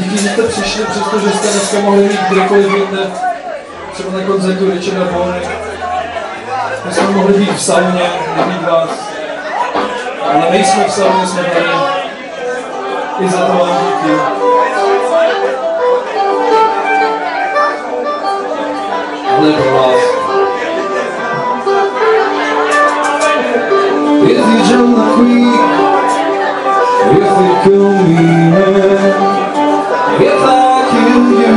Díky, že jste přišli, přestože jste dneska mohli jít kdekoliv jinde, třeba na koncertu Richarda Bohny. My jsme mohli být v sauně, nebýt vás. Ale nejsme v sauně, jsme tady. I za to vám díky. Ale pro vás. If you jump the creek, if you kill me, if I kill you,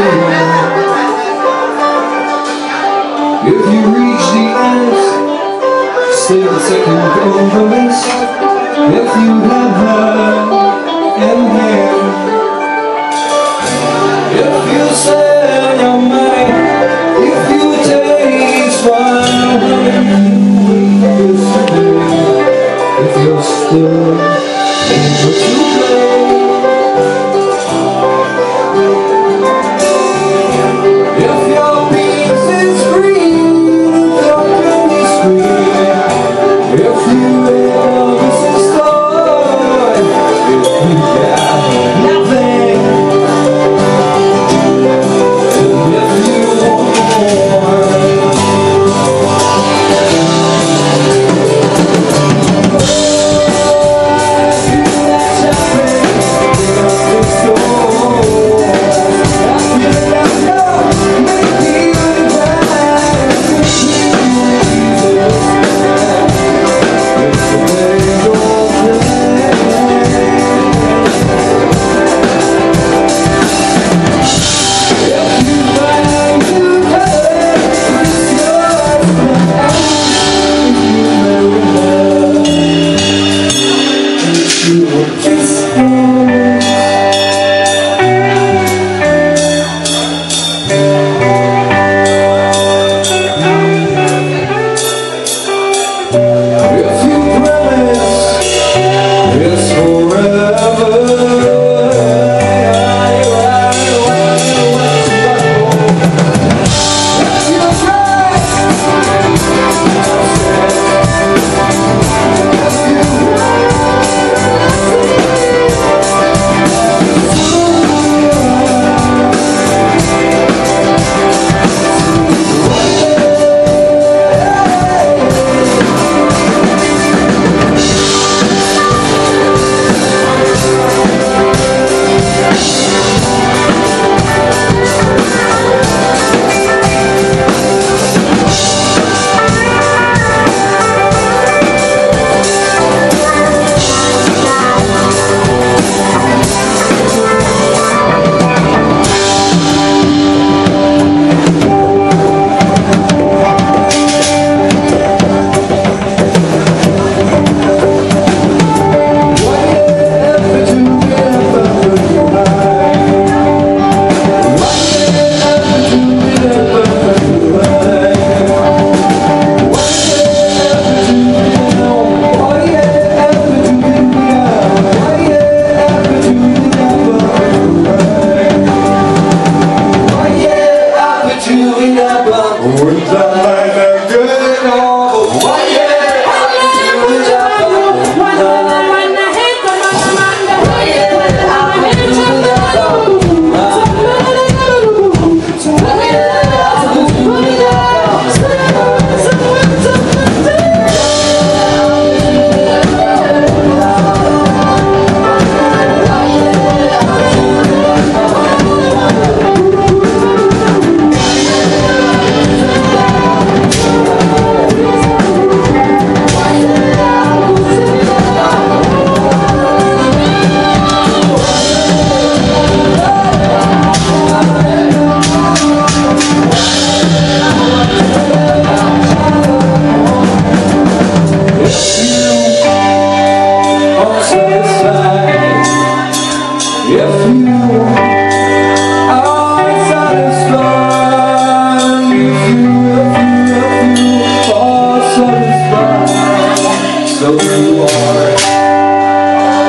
if you reach the end, stay the second on the list. If you have her in hand, if you sell your money, if you taste wine, if you're still able to play, if your peace is green, how can you scream? If you ever start, if you got nothing, and if you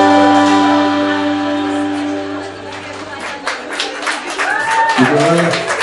Děkujeme.